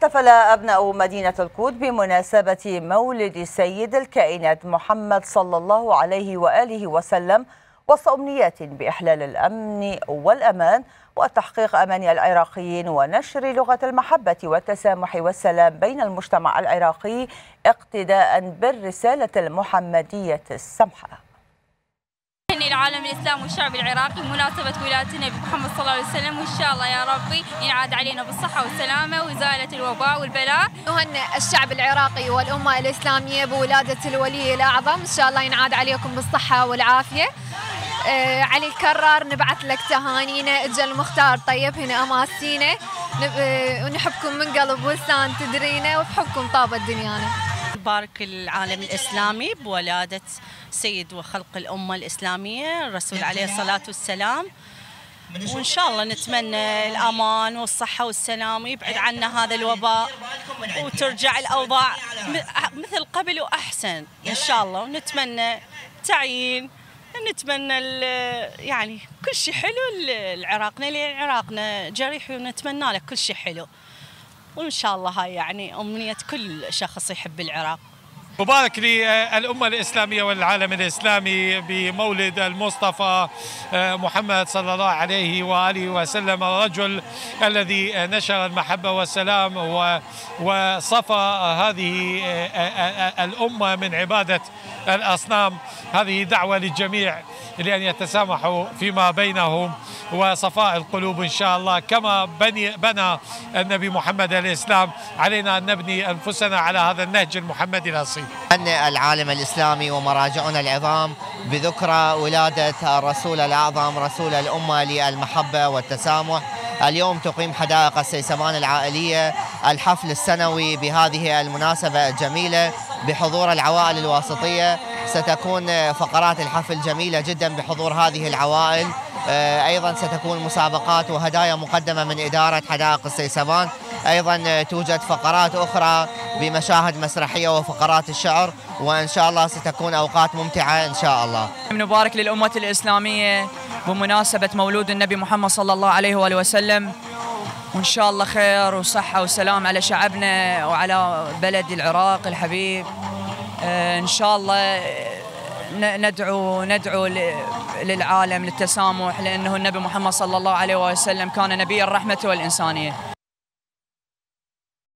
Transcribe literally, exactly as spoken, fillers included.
احتفل أبناء مدينة القود بمناسبة مولد سيد الكائنات محمد صلى الله عليه وآله وسلم وسط أمنيات بإحلال الأمن والأمان وتحقيق أمان العراقيين ونشر لغة المحبة والتسامح والسلام بين المجتمع العراقي اقتداء بالرسالة المحمدية السمحة. العالم الإسلامي والشعب العراقي بمناسبة ولادة النبي محمد صلى الله عليه وسلم، وإن شاء الله يا ربي ينعاد علينا بالصحة والسلامة وإزالة الوباء والبلاء. نهنئ الشعب العراقي والأمة الإسلامية بولادة الولي الأعظم، إن شاء الله ينعاد عليكم بالصحة والعافية. آه علي الكرار نبعث لك تهانينا، إجا المختار طيب هنا أماسينا، ونحبكم من قلب ولسان تدرينا، وبحبكم طابت دنيانا. بارك العالم الإسلامي بولادة سيد وخلق الأمة الإسلامية الرسول عليه الصلاة والسلام، وإن شاء الله نتمنى الأمان والصحة والسلام ويبعد عنا هذا الوباء وترجع الأوضاع مثل قبل وأحسن إن شاء الله. ونتمنى تعيين، نتمنى يعني كل شيء حلو لعراقنا، لأن عراقنا جريح ونتمنى له كل شيء حلو، وإن شاء الله هاي يعني أمنية كل شخص يحب العراق. مبارك للأمة الإسلامية والعالم الإسلامي بمولد المصطفى محمد صلى الله عليه وآله وسلم، الرجل الذي نشر المحبة والسلام وصفى هذه الأمة من عبادة الأصنام. هذه دعوة للجميع لأن يتسامحوا فيما بينهم وصفاء القلوب إن شاء الله. كما بني بنى النبي محمد الإسلام، علينا أن نبني أنفسنا على هذا النهج المحمدي الأصيل. نهنئ العالم الإسلامي ومراجعنا العظام بذكرى ولادة الرسول الأعظم رسول الأمة للمحبة والتسامح. اليوم تقيم حدائق السيسمان العائلية الحفل السنوي بهذه المناسبة الجميلة بحضور العوائل الواسطية. ستكون فقرات الحفل جميلة جدا بحضور هذه العوائل. أيضا ستكون مسابقات وهدايا مقدمة من إدارة حدائق السيسمان. أيضا توجد فقرات أخرى بمشاهد مسرحية وفقرات الشعر، وإن شاء الله ستكون أوقات ممتعة إن شاء الله. نبارك للأمة الإسلامية بمناسبة مولود النبي محمد صلى الله عليه وآله وسلم، وإن شاء الله خير وصحة وسلام على شعبنا وعلى بلد العراق الحبيب. إن شاء الله ندعو ندعو للعالم للتسامح، لأنه النبي محمد صلى الله عليه وسلم كان نبي الرحمة والإنسانية.